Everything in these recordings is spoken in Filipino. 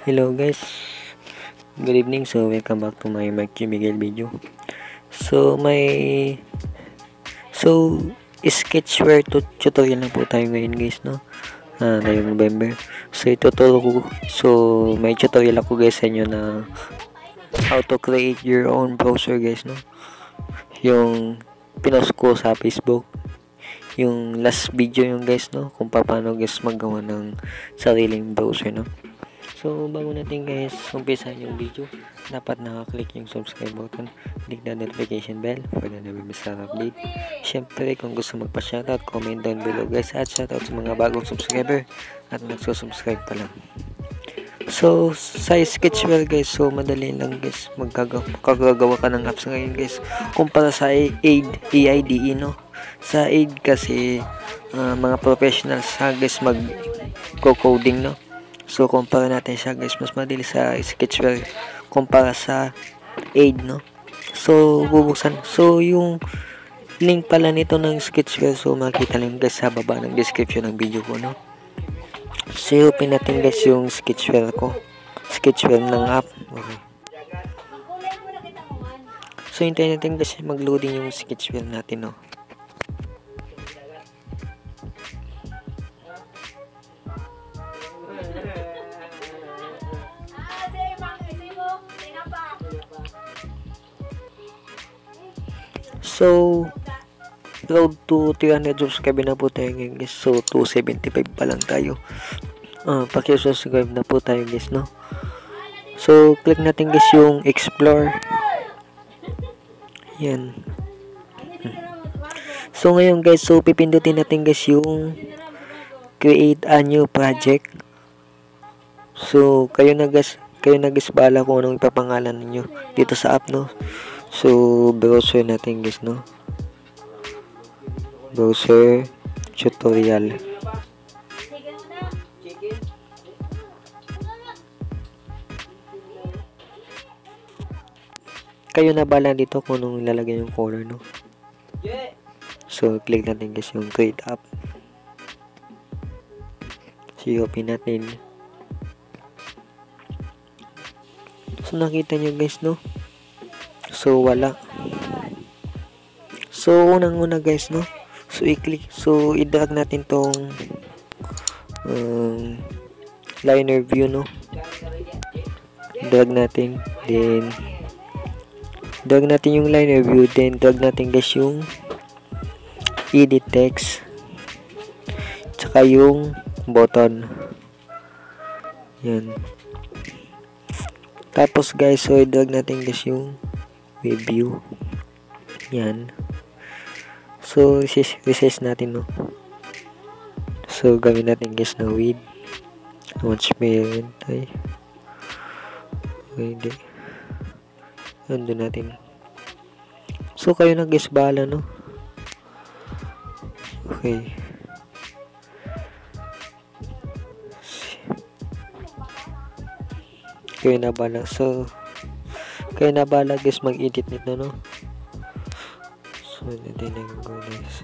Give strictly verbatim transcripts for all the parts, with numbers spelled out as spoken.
Hello guys, good evening. So welcome back to my Mike G. Miguel video. So may so sketchware to tutorial na po tayo ngayon guys, no? Ah, ngayong November. So ituturo ko, so may tutorial ako guys sa inyo na how to create your own browser guys, no? Yung pinost ko sa Facebook, yung last video yung guys, no? Kung paano guys magawa ng sariling browser, no? So, bago natin guys umpisa yung video, dapat nakaklik yung subscribe button, click the notification bell for the never miss an update. Siyempre, kung gusto magpa-shoutout, comment down below guys, at shoutout sa mga bagong subscriber at nagsusubscribe pa lang. So, sa Sketchware guys, so madali lang guys, magkagagawa ka ng apps ngayon guys, kumpara sa Aid, A I D E, no? Sa Aid kasi, uh, mga professionals ha guys mag-coding, no? So, kumpara natin siya guys, mas madali sa Sketchware kumpara sa Aid, no? So, bubuksan. So, yung link pala nito ng Sketchware, so makita lang guys sa baba ng description ng video ko, no? So, open natin guys yung Sketchware ko. Sketchware ng app. Okay. So, hintayin natin guys mag-loading yung Sketchware natin, no? So, road to three hundred subscribe na po tayo ngayon guys. So, two seventy-five pa lang tayo. Uh, Paki-subscribe na po tayo guys, no? So, click natin guys yung explore. Yan. So, ngayon guys, so pipindutin natin guys yung create a new project. So, kayo na guys, kayo na guys bahala kung anong ipapangalan ninyo dito sa app, no? So, browser natin guys, no? Browser tutorial. Kayo na bala dito kung anong ilalagay yung color, no? So, click natin guys yung create app. So, open natin. So, nakita nyo guys, no? So, wala. So, unang-una guys, no? So, i-click. So, i-drag natin tong um, liner view, no? Drag natin. Then, drag natin yung liner view. Then, drag natin guys yung edit text. Tsaka yung button. Yan. Tapos guys, so, i-drag natin guys yung web view. Yan. So, resize natin, no? So, gawin natin guys na width. Much parent. Ay. Okay, di. Ando natin. So, kayo na guys bahala, no? Okay. Kayo na bahala. So, kayo na bahala guys mag-edit nito, no? So, natin na go guys.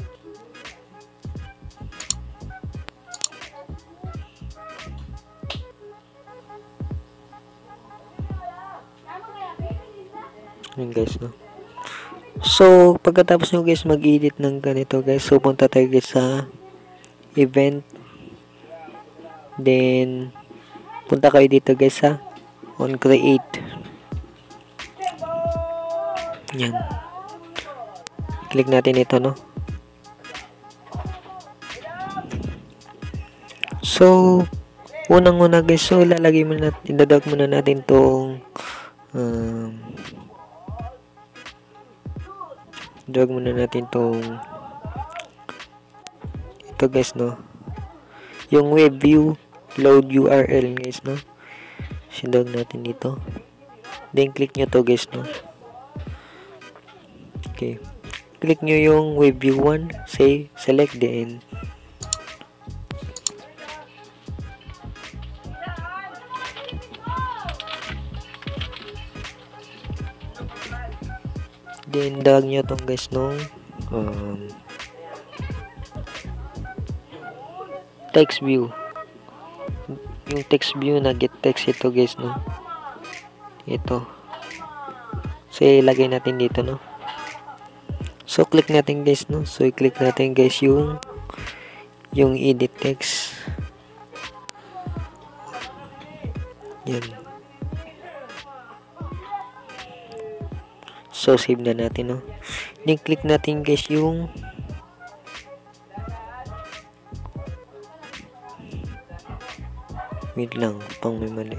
Yun guys, no? So, pagkatapos nyo guys mag-edit ng ganito guys, so punta tayo guys sa event. Then, punta kayo dito guys sa on create. Yan. Click natin ito, no? So, unang-una guys, so lalagay muna natin, idadag muna natin tong um, drag muna natin tong ito guys, no? Yung web view load U R L guys, no? Sindag natin dito. Then, click nyo to guys, no? Okay. Click nyo yung web view one. Say, select then. Then, drag nyo tong guys, no? Um, text view. yung text view na get text ito guys, no. Ito. So ilagay natin dito, no. So click natin guys, no. So i-click natin guys yung yung edit text. Yan. So save na natin, no. Then click natin guys yung wait lang, pang may mali.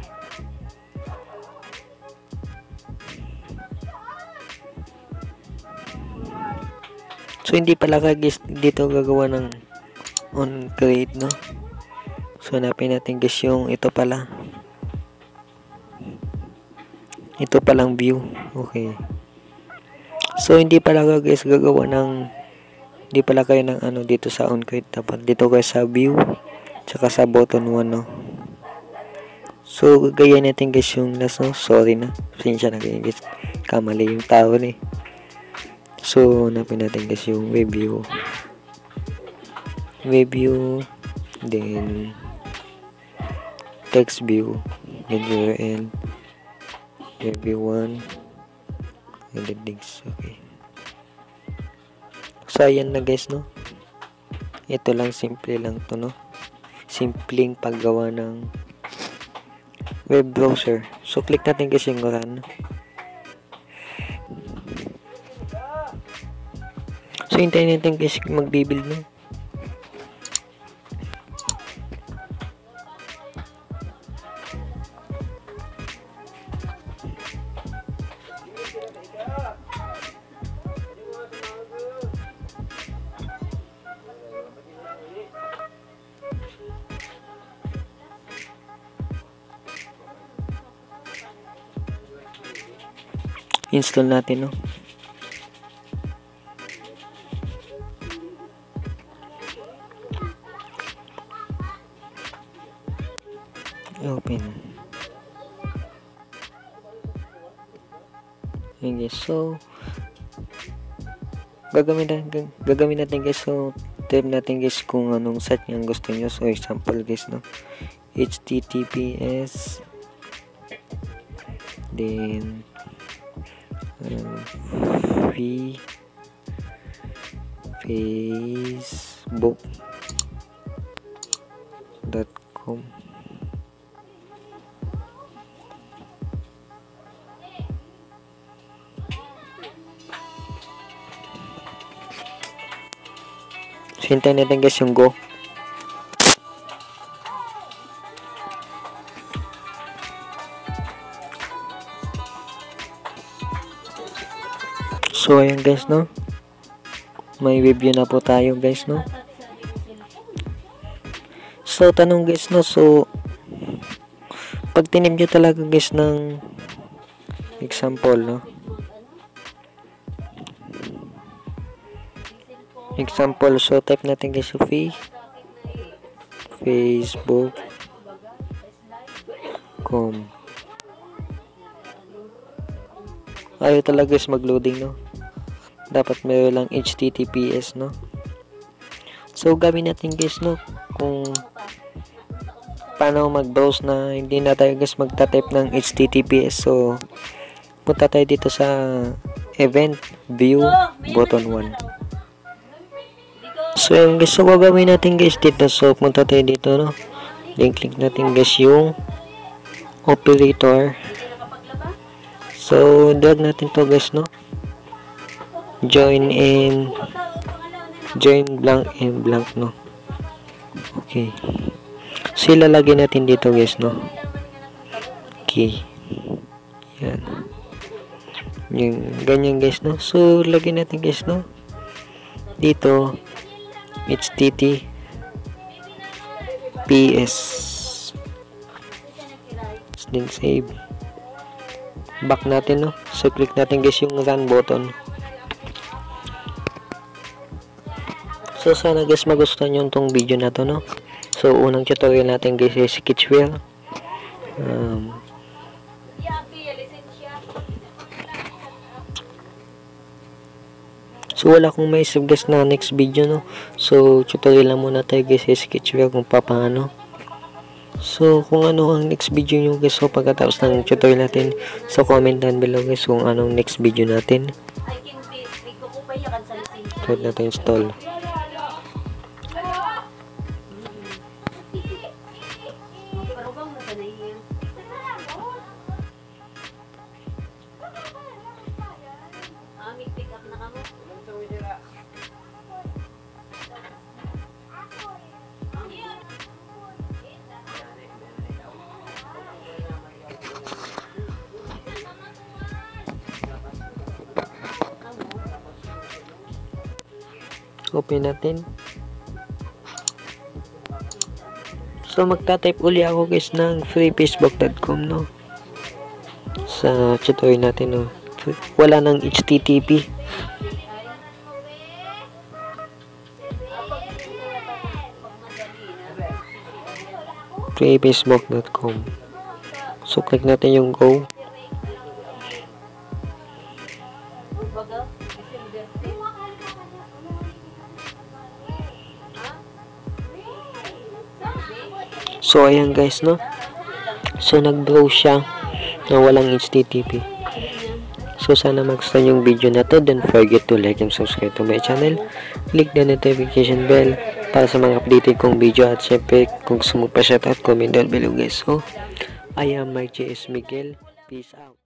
So hindi pala ka guys dito gagawa ng on create, no. So hanapin natin guys yung ito pala. Ito palang view. Okay. So hindi pala ka guys gagawa ng hindi pala kayo ng ano dito sa on create, dapat dito kayo sa view tsaka sa button one, no. So gaya natin guys yung last, no. Sorry na. Pasensya na kayo guys. Kamali yung tao ni. So hanapin natin guys yung web view. Web view, then text view, then U R L, web view one, and then links. Okay. So ayan na guys, no. Ito lang, simple lang to, no. Simpleng paggawa ng web browser. So click natin guys yung run. So hintayin natin guys magbibuild, no. Install natin, no. Open. Okay, so gagawin natin gagawin natin guys. So type natin guys kung anong site yung gusto niyo. So example guys, no, H T T P S, then uh, free facebook dot com. So hintayin natin guys yung go. So ayan guys, no, may web view na po tayo guys, no. So tanong guys, no, so pag tinip nyo talaga guys ng example, no, example, so type natin guys sa free facebook com. Ayaw talaga guys mag-loading, no. Dapat meron lang H T T P S, no. So gawin natin guys, no, kung paano mag-browse na hindi na tayo guys magta-type ng H T T P S. So punta tayo dito sa event view button one. So yung guys, so gagawin natin guys dito, so punta tayo dito, no, then click natin guys yung operator. So drag natin to guys, no, join in join blank and blank, no. Okay, so ilalagay natin dito guys, no. Okay, yan yung ganyan guys, no. So lagay natin guys, no, dito H T T P S, then save. Back natin, no. So click natin guys yung run button. So sana guys magustuhan nyo itong video na to, no. So unang tutorial natin guys is Sketchware. um, So wala akong may save guys na next video, no. So tutorial lang muna tayo guys sa Sketchware kung paano. So, kung ano ang next video nyo guys, so pagkatapos ng tutorial natin, so comment down below guys kung anong next video natin. So, natin install. Open natin. So magta-type uli ako guys ng free facebook dot com, no, sa tutorial natin, no. Wala nang H T T P. free facebook dot com. So click natin yung go. So ayan guys, no. So nag-browse siya na walang H T T P. So sana magustuhan yung video na to. Don't forget to like and subscribe to my channel. Click the notification bell para sa mga updated kong video. At syempre kung gusto mo pa shoutout, comment down below guys. So I am Mike J S Miguel. Peace out.